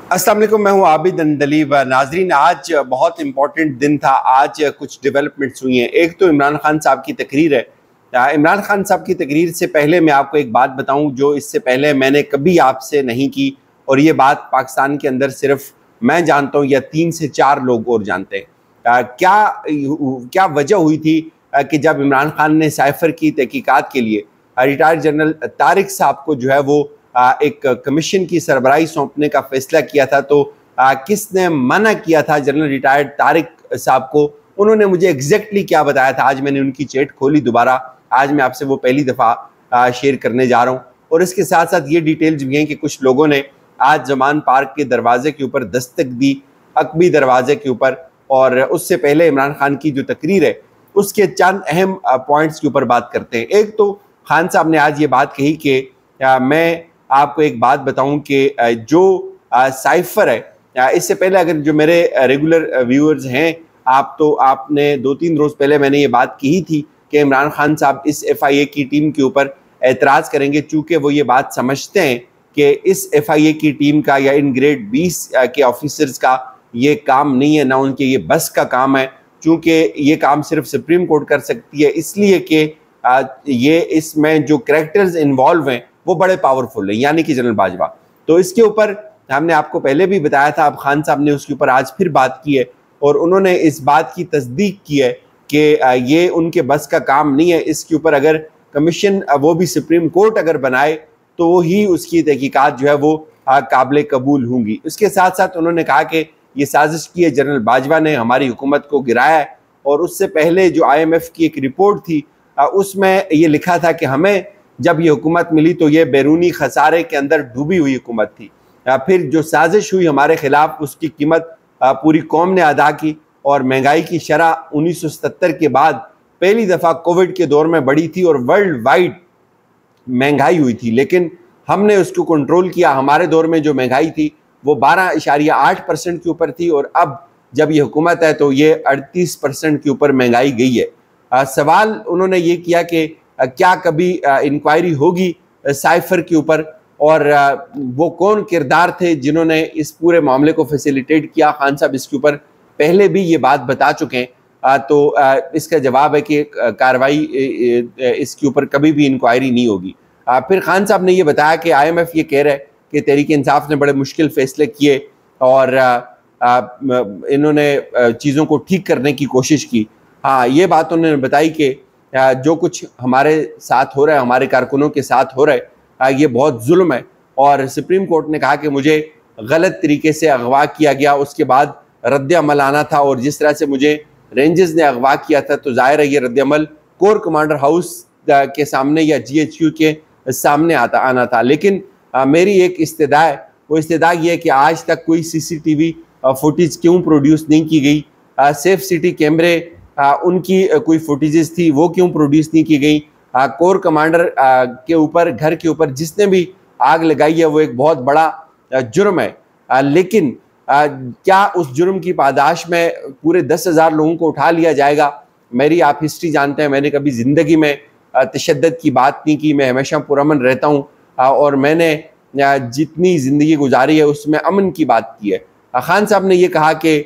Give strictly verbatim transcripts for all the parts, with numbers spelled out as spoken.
अस्सलाम वालेकुम, मैं हूं आबिद अंडलीब। नाजरीन, आज बहुत इंपॉर्टेंट दिन था। आज कुछ डेवलपमेंट्स हुई हैं। एक तो इमरान खान साहब की तकरीर है। इमरान खान साहब की तकरीर से पहले मैं आपको एक बात बताऊं जो इससे पहले मैंने कभी आपसे नहीं की, और ये बात पाकिस्तान के अंदर सिर्फ मैं जानता हूं या तीन से चार लोग और जानते हैं। आ, क्या क्या वजह हुई थी आ, कि जब इमरान खान ने साइफर की तहकीकात के लिए रिटायर्ड जनरल तारिक साहब को जो है वो एक कमीशन की सरबराही सौंपने का फैसला किया था, तो किसने मना किया था जनरल रिटायर्ड तारिक साहब को? उन्होंने मुझे एग्जैक्टली क्या बताया था। आज मैंने उनकी चैट खोली दोबारा, आज मैं आपसे वो पहली दफ़ा शेयर करने जा रहा हूँ। और इसके साथ साथ ये डिटेल्स भी हैं कि कुछ लोगों ने आज जमान पार्क के दरवाजे के ऊपर दस्तक दी, अकबी दरवाजे के ऊपर, और उससे पहले इमरान खान की जो तकरीर है उसके चंद अहम पॉइंट्स के ऊपर बात करते हैं। एक तो खान साहब ने आज ये बात कही कि मैं आपको एक बात बताऊं कि जो साइफर है, इससे पहले अगर जो मेरे रेगुलर व्यूअर्स हैं आप, तो आपने दो तीन रोज़ पहले मैंने ये बात की थी कि इमरान खान साहब इस एफ आई ए की टीम के ऊपर एतराज़ करेंगे, चूँकि वो ये बात समझते हैं कि इस एफ आई ए की टीम का या इन ग्रेड बीस के ऑफिसर्स का ये काम नहीं है, ना उनके ये बस का काम है, चूँकि ये काम सिर्फ सुप्रीम कोर्ट कर सकती है, इसलिए कि ये इसमें जो कैरेक्टर्स इन्वॉल्व हैं वो बड़े पावरफुल है, यानी कि जनरल बाजवा। तो इसके ऊपर हमने आपको पहले भी बताया था, अब खान साहब ने उसके ऊपर आज फिर बात की है और उन्होंने इस बात की तस्दीक की है कि ये उनके बस का काम नहीं है। इसके ऊपर अगर कमीशन वो भी सुप्रीम कोर्ट अगर बनाए तो ही उसकी तहकीकात जो है वो काबिल कबूल होंगी। उसके साथ साथ उन्होंने कहा कि ये साजिश की है, जनरल बाजवा ने हमारी हुकूमत को गिराया है। और उससे पहले जो आई एम एफ की एक रिपोर्ट थी उसमें ये लिखा था कि हमें जब ये हुकूमत मिली तो ये बैरूनी खसारे के अंदर डूबी हुई हुकूमत थी। फिर जो साजिश हुई हमारे खिलाफ उसकी कीमत पूरी कौम ने अदा की, और महंगाई की शरह उन्नीस सौ सत्तर के बाद पहली दफ़ा कोविड के दौर में बढ़ी थी और वर्ल्ड वाइड महंगाई हुई थी, लेकिन हमने उसको कंट्रोल किया। हमारे दौर में जो महंगाई थी वो बारह इशारिया आठ परसेंट के ऊपर थी, और अब जब ये हुकूमत है तो ये अड़तीस परसेंट के ऊपर महंगाई गई है। आ, सवाल उन्होंने ये किया कि क्या कभी इंक्वायरी होगी साइफर के ऊपर, और वो कौन किरदार थे जिन्होंने इस पूरे मामले को फैसिलिटेट किया? खान साहब इसके ऊपर पहले भी ये बात बता चुके हैं। तो इसका जवाब है कि कार्रवाई इसके ऊपर कभी भी इंक्वायरी नहीं होगी। फिर खान साहब ने ये बताया कि आई एम एफ ये कह रहा है कि तहरीक इंसाफ ने बड़े मुश्किल फैसले किए और इन्होंने चीज़ों को ठीक करने की कोशिश की। हाँ, ये बात उन्होंने बताई कि जो कुछ हमारे साथ हो रहा है, हमारे कारकुनों के साथ हो रहा है, ये बहुत जुल्म है। और सुप्रीम कोर्ट ने कहा कि मुझे गलत तरीके से अगवा किया गया, उसके बाद रद्द अमल आना था, और जिस तरह से मुझे रेंजर्स ने अगवा किया था तो जाहिर है ये रद्द अमल कोर कमांडर हाउस के सामने या जी एच क्यू के सामने आता आना था। लेकिन आ, मेरी एक इस्तदा है, वो इस्तदा ये है कि आज तक कोई C C T V footage क्यों प्रोड्यूस नहीं की गई? आ, सेफ सिटी कैमरे आ, उनकी आ, कोई फुटेजेस थी वो क्यों प्रोड्यूस नहीं की गई? आ, कोर कमांडर आ, के ऊपर, घर के ऊपर जिसने भी आग लगाई है वो एक बहुत बड़ा आ, जुर्म है। आ, लेकिन आ, क्या उस जुर्म की पादाश में पूरे दस हज़ार लोगों को उठा लिया जाएगा? मेरी आप हिस्ट्री जानते हैं, मैंने कभी ज़िंदगी में तशद्दुद की बात नहीं की। मैं हमेशा पुरअमन रहता हूँ और मैंने जितनी ज़िंदगी गुजारी है उसमें अमन की बात की है। खान साहब ने ये कहा कि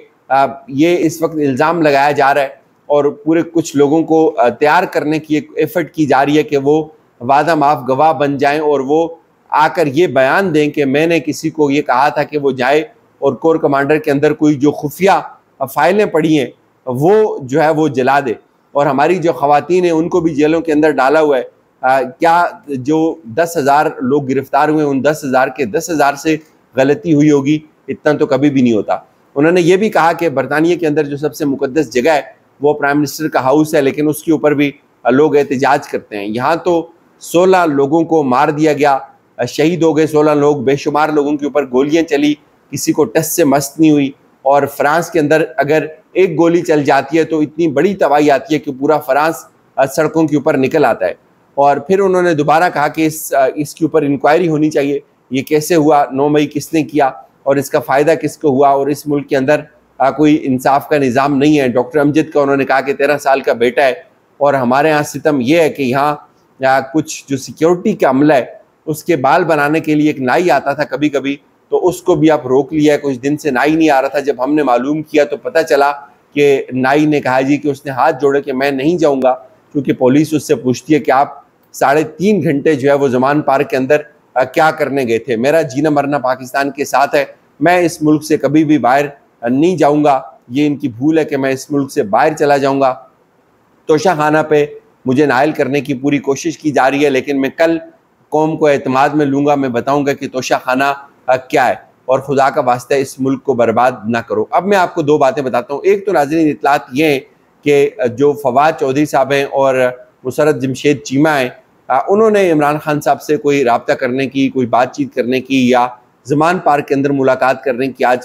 ये इस वक्त इल्ज़ाम लगाया जा रहा है और पूरे कुछ लोगों को तैयार करने की एक एफर्ट की जा रही है कि वो वादा माफ गवाह बन जाएं और वो आकर ये बयान दें कि मैंने किसी को ये कहा था कि वो जाए और कोर कमांडर के अंदर कोई जो खुफिया फाइलें पड़ी हैं वो जो है वो जला दे, और हमारी जो ख़वातीन हैं उनको भी जेलों के अंदर डाला हुआ है। आ, क्या जो दस हज़ार लोग गिरफ्तार हुए उन दस हज़ार के दस हज़ार से गलती हुई होगी? इतना तो कभी भी नहीं होता। उन्होंने ये भी कहा कि बरतानिया के अंदर जो सबसे मुकद्दस जगह है वो प्राइम मिनिस्टर का हाउस है, लेकिन उसके ऊपर भी लोग एहतजाज करते हैं। यहाँ तो सोलह लोगों को मार दिया गया, शहीद हो गए सोलह लोग, बेशुमार लोगों के ऊपर गोलियाँ चली, किसी को टस से मस्त नहीं हुई। और फ्रांस के अंदर अगर एक गोली चल जाती है तो इतनी बड़ी तबाही आती है कि पूरा फ्रांस सड़कों के ऊपर निकल आता है। और फिर उन्होंने दोबारा कहा कि इस इसके ऊपर इंक्वायरी होनी चाहिए, ये कैसे हुआ, नौ मई किसने किया और इसका फ़ायदा किसको हुआ, और इस मुल्क के अंदर आ, कोई इंसाफ का निज़ाम नहीं है। डॉक्टर अमजद का उन्होंने कहा कि तेरह साल का बेटा है, और हमारे यहाँ सितम यह है कि यहाँ कुछ जो सिक्योरिटी का अमला है उसके बाल बनाने के लिए एक नाई आता था कभी कभी, तो उसको भी आप रोक लिया है। कुछ दिन से नाई नहीं आ रहा था, जब हमने मालूम किया तो पता चला कि नाई ने कहा जी कि उसने हाथ जोड़े कि मैं नहीं जाऊँगा, क्योंकि पुलिस उससे पूछती है कि आप साढ़े तीन घंटे जो है वो जमान पार्क के अंदर आ, क्या करने गए थे। मेरा जीना मरना पाकिस्तान के साथ है, मैं इस मुल्क से कभी भी बाहर नहीं जाऊँगा। ये इनकी भूल है कि मैं इस मुल्क से बाहर चला जाऊँगा। तोशा खाना पे मुझे नायल करने की पूरी कोशिश की जा रही है, लेकिन मैं कल कौम को एतमाद में लूँगा, मैं बताऊँगा कि तोशा खाना क्या है, और खुदा का वास्ता इस मुल्क को बर्बाद ना करो। अब मैं आपको दो बातें बताता हूँ। एक तो नाज़रीन इतलात ये हैं कि जो फवाद चौधरी साहब हैं और मुसरत जमशेद चीमा हैं, उन्होंने इमरान खान साहब से कोई रब्ता करने की, कोई बातचीत करने की या ज़मान पार्क के अंदर मुलाकात करने की आज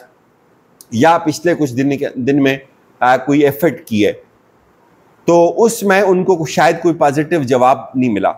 या पिछले कुछ दिन के दिन में आ, कोई एफर्ट की है, तो उसमें उनको शायद कोई पॉजिटिव जवाब नहीं मिला।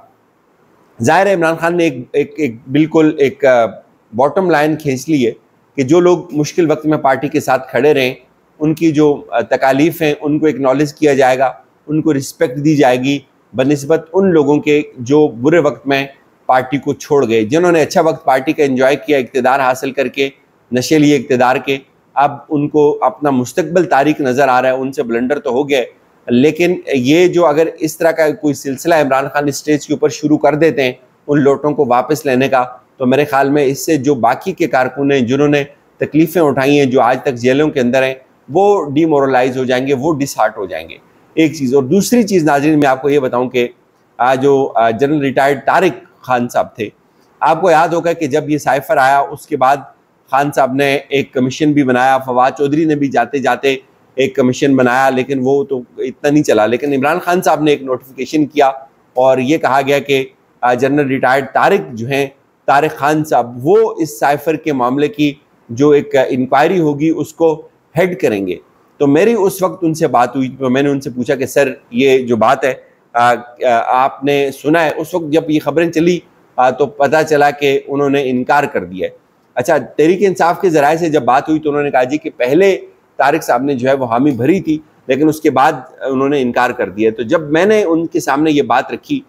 ज़ाहिर है इमरान खान ने एक एक, एक बिल्कुल एक बॉटम लाइन खींच ली है कि जो लोग मुश्किल वक्त में पार्टी के साथ खड़े रहें, उनकी जो तकालीफ हैं उनको एक्नॉलेज किया जाएगा, उनको रिस्पेक्ट दी जाएगी बनिस्बत उन लोगों के जो बुरे वक्त में पार्टी को छोड़ गए। जिन्होंने अच्छा वक्त पार्टी का एंजॉय किया, इक़्तिदार हासिल करके, नशे लिए इक़्तिदार के, अब उनको अपना मुस्तकबिल तारीक नज़र आ रहा है। उनसे ब्लंडर तो हो गए, लेकिन ये जो अगर इस तरह का कोई सिलसिला इमरान खान स्टेज के ऊपर शुरू कर देते हैं उन लोटों को वापस लेने का, तो मेरे ख्याल में इससे जो बाकी के कारकुन हैं जिन्होंने तकलीफ़ें उठाई हैं, जो आज तक जेलों के अंदर हैं, वो डीमोरलाइज हो जाएंगे, वो डिसहार्ट हो जाएंगे। एक चीज़। और दूसरी चीज़ नाज़रीन मैं आपको ये बताऊं कि जो जनरल रिटायर्ड तारिक खान साहब थे, आपको याद होगा कि जब ये साइफर आया उसके बाद खान साहब ने एक कमीशन भी बनाया, फवाद चौधरी ने भी जाते जाते एक कमीशन बनाया, लेकिन वो तो इतना नहीं चला। लेकिन इमरान खान साहब ने एक नोटिफिकेशन किया और ये कहा गया कि जनरल रिटायर्ड तारिक जो हैं, तारिक खान साहब, वो इस साइफर के मामले की जो एक इंक्वायरी होगी उसको हेड करेंगे। तो मेरी उस वक्त उनसे बात हुई तो मैंने उनसे पूछा कि सर ये जो बात है आ, आ, आपने सुना है? उस वक्त जब ये खबरें चली आ, तो पता चला कि उन्होंने इनकार कर दिया है। अच्छा, तहरीक इंसाफ के ज़राए से जब बात हुई तो उन्होंने कहा जी कि पहले तारिक साहब ने जो है वो हामी भरी थी, लेकिन उसके बाद उन्होंने इनकार कर दिया। तो जब मैंने उनके सामने ये बात रखी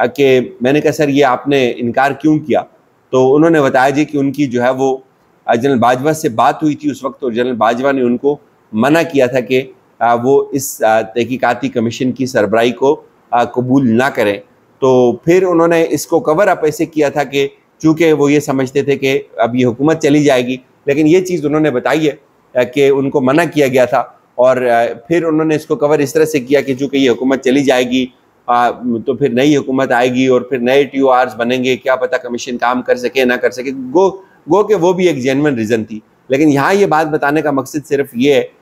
कि मैंने कहा सर ये आपने इनकार क्यों किया, तो उन्होंने बताया जी कि उनकी जो है वो जनरल बाजवा से बात हुई थी उस वक्त, और जनरल बाजवा ने उनको मना किया था कि वो इस तहकीकाती कमीशन की सरबराही को कबूल ना करें। तो फिर उन्होंने इसको कवर अप ऐसे किया था कि चूँकि वो ये समझते थे कि अब ये हुकूमत चली जाएगी, लेकिन ये चीज़ उन्होंने बताई है कि उनको मना किया गया था, और फिर उन्होंने इसको कवर इस तरह से किया कि चूँकि ये हुकूमत चली जाएगी तो फिर नई हुकूमत आएगी और फिर नए टी ओ आर्स बनेंगे, क्या पता कमीशन काम कर सके ना कर सके। गो गो के वो भी एक जेन्युइन रीज़न थी। लेकिन यहाँ ये बात बताने का मकसद सिर्फ ये है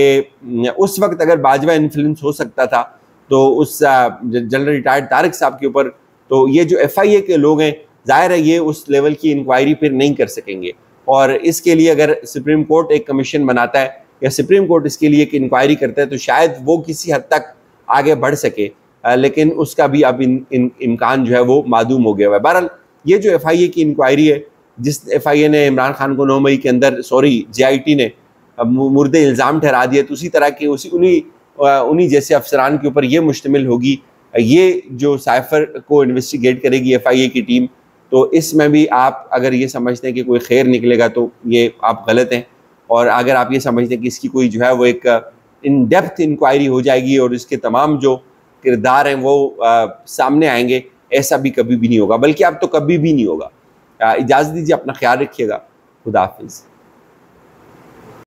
कि उस वक्त अगर बाजवा इन्फ्लुएंस हो सकता था तो उस जनरल रिटायर्ड तारिक साहब के ऊपर, तो ये जो एफ आई ए के लोग हैं, ज़ाहिर है ये उस लेवल की इंक्वायरी फिर नहीं कर सकेंगे। और इसके लिए अगर सुप्रीम कोर्ट एक कमीशन बनाता है या सुप्रीम कोर्ट इसके लिए एक इंक्वायरी करता है तो शायद वो किसी हद तक आगे बढ़ सके, लेकिन उसका भी अब इन, इन, इम्कान जो है वो मादूम हो गया है। बहरहाल ये जो एफ आई ए की इंक्वायरी है, जिस एफ आई ए ने इमरान खान को नौ मई के अंदर सॉरी जे आई टी ने मुर्दे इल्ज़ाम ठहरा दिए, तो उसी तरह के उसी उन्हीं उन्हीं जैसे अफसरान के ऊपर ये मुश्तमिल होगी। ये जो साइफर को इन्वेस्टिगेट करेगी एफ आई ए की टीम, तो इसमें भी आप अगर ये समझते हैं कि कोई खैर निकलेगा तो ये आप गलत हैं। और अगर आप ये समझते हैं कि इसकी कोई जो है वो एक इन डेप्थ इंक्वायरी हो जाएगी और इसके तमाम जो किरदार हैं वो आ, सामने आएंगे, ऐसा भी कभी भी नहीं होगा, बल्कि अब तो कभी भी नहीं होगा। इजाज़त दीजिए, अपना ख्याल रखिएगा। खुदा हाफिज़।